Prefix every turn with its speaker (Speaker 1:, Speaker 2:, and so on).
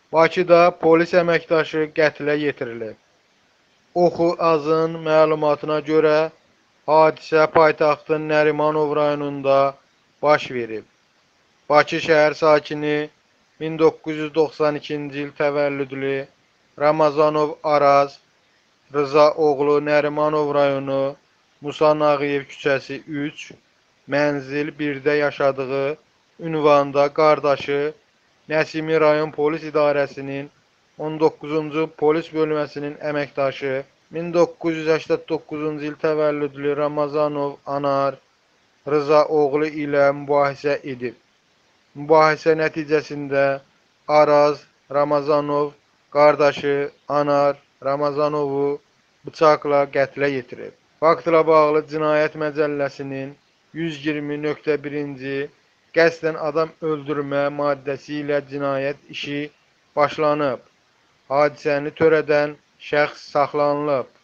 Speaker 1: Bakıda polis əməkdaşı qətlə yetirilib. Oxu Azın məlumatına görə hadisə paytaxtın Nərimanov rayonunda baş verib. Bakı şəhər sakini 1992-ci il təvəllüdlü Ramazanov Araz Rıza oğlu Nərimanov rayonu Musa Nağıyev küçəsi 3, mənzil 1-də yaşadığı ünvanda qardaşı Nəsimi rayon polis idarəsinin 19-cu polis bölməsinin əməkdaşı 1989-cu il təvəllüdlü Ramazanov Anar Rıza oğlu ilə mübahisə edib. Mübahisə nəticəsində Araz Ramazanov qardaşı Anar Ramazanovu bıçaqla qətlə yetirib. Faktla bağlı Cinayət Məcəlləsinin 120.1-ci qəsdən adam öldürmə maddəsi ilə cinayət işi başlanıb. Hadisəni törədən şəxs saxlanılıb.